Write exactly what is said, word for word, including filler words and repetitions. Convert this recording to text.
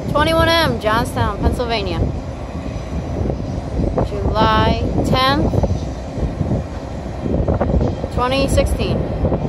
twenty-one M, Johnstown, Pennsylvania. July tenth, twenty sixteen.